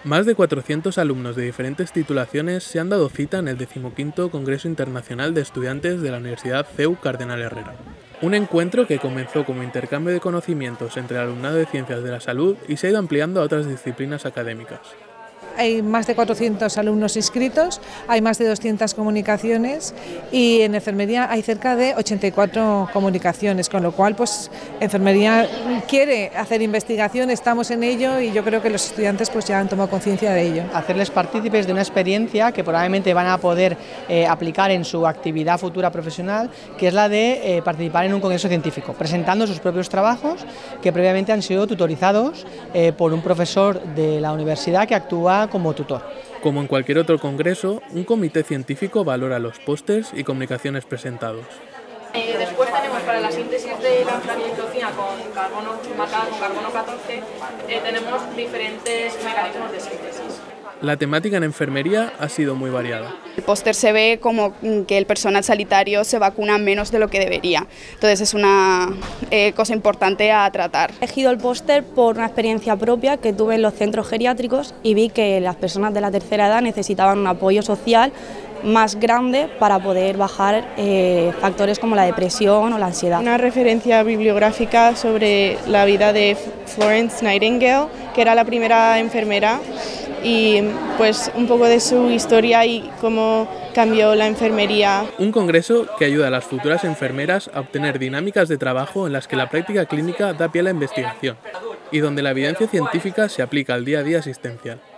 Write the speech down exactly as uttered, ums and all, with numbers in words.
Más de cuatrocientos alumnos de diferentes titulaciones se han dado cita en el decimoquinto Congreso Internacional de Estudiantes de la Universidad C E U Cardenal Herrera. Un encuentro que comenzó como intercambio de conocimientos entre el alumnado de Ciencias de la Salud y se ha ido ampliando a otras disciplinas académicas. Hay más de cuatrocientos alumnos inscritos, hay más de doscientas comunicaciones y en enfermería hay cerca de ochenta y cuatro comunicaciones, con lo cual pues enfermería quiere hacer investigación, estamos en ello y yo creo que los estudiantes pues ya han tomado conciencia de ello. Hacerles partícipes de una experiencia que probablemente van a poder eh, aplicar en su actividad futura profesional, que es la de eh, participar en un congreso científico, presentando sus propios trabajos que previamente han sido tutorizados eh, por un profesor de la universidad que actúa como tutor. Como en cualquier otro congreso, un comité científico valora los pósters y comunicaciones presentados. Eh, después tenemos para la síntesis de la flagellitocina con carbono, marcada con carbono catorce, eh, tenemos diferentes mecanismos de síntesis. La temática en enfermería ha sido muy variada. El póster se ve como que el personal sanitario se vacuna menos de lo que debería, entonces es una eh, cosa importante a tratar. He elegido el póster por una experiencia propia que tuve en los centros geriátricos y vi que las personas de la tercera edad necesitaban un apoyo social más grande para poder bajar eh, factores como la depresión o la ansiedad. Una referencia bibliográfica sobre la vida de Florence Nightingale, que era la primera enfermera, y pues un poco de su historia y cómo cambió la enfermería. Un congreso que ayuda a las futuras enfermeras a obtener dinámicas de trabajo en las que la práctica clínica da pie a la investigación y donde la evidencia científica se aplica al día a día asistencial.